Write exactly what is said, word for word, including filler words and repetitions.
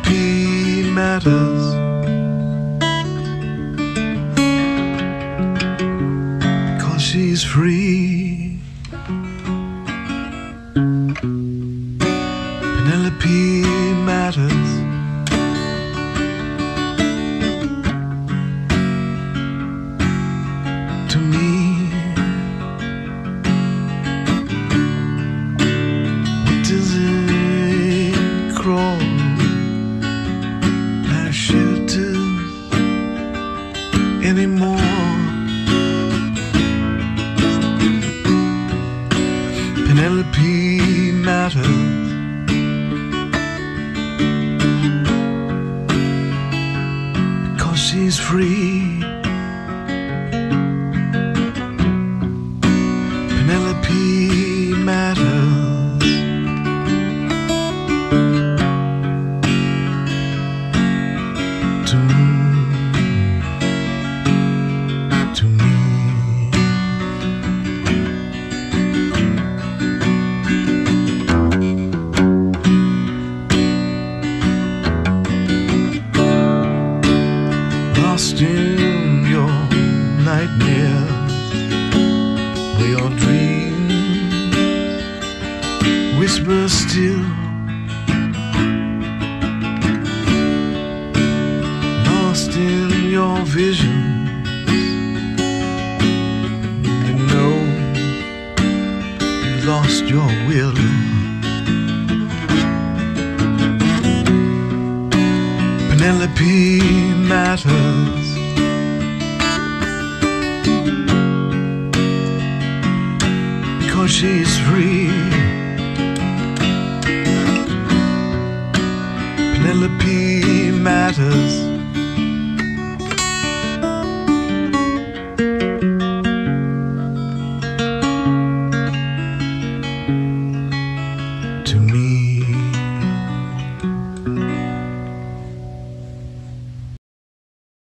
Penelope matters. Because she's free. Penelope matters. To me. What does it crawl? Our shelters anymore. Penelope matters. Because she's free. Penelope matters. To to me. Lost in your nightmares, where your dreams whisper still. Lost in your visions, you know you lost your will. Penelope matters. Because she's free.